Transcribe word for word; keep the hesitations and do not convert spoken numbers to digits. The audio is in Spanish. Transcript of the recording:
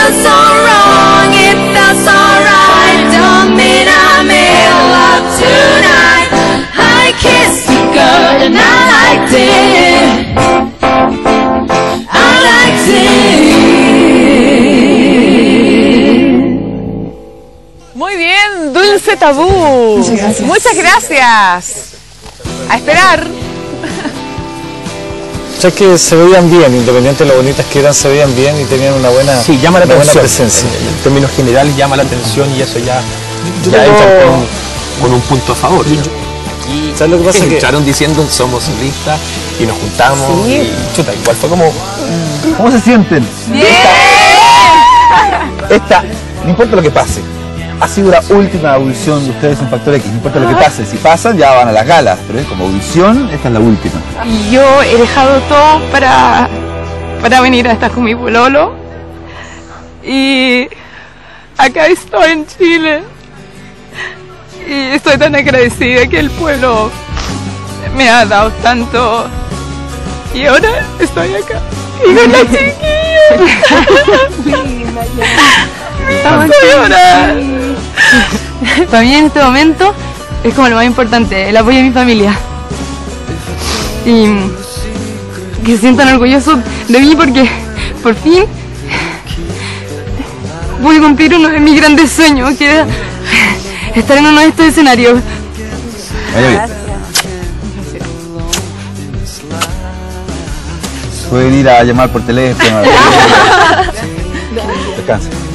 felt so wrong, it felt so right. Don't mean I made love tonight. I kissed you, girl, and I liked it. I liked it. Muy bien, Dulce Tabú. Muchas gracias. Muchas gracias. A esperar. O sea, que se veían bien, independiente de lo bonitas que eran, se veían bien y tenían una buena, sí, llama la una buena atención. presencia. En, en términos generales llama la atención y eso ya, Yo ya tengo- entra con, con un punto a favor. ¿no? Y ¿Sabes lo que pasa? Que entraron diciendo somos solistas y nos juntamos y chuta, igual fue como... ¿Cómo se sienten? Esta, no importa lo que pase, ha sido la última audición de ustedes en Factor X, no importa lo que pase, si pasan ya van a las galas, pero es como audición, esta es la última. Y yo he dejado todo para, para venir a estar con mi pololo. Y acá estoy en Chile. Y estoy tan agradecida que el pueblo me ha dado tanto. Y ahora estoy acá. Y con la chiquilla. Estamos llorar. Para mí en este momento es como lo más importante, el apoyo de mi familia. Y que se sientan orgullosos de mí porque por fin pude cumplir uno de mis grandes sueños, que era estar en uno de estos escenarios. Vaya bien. Pueden ir a llamar por teléfono. Descansen.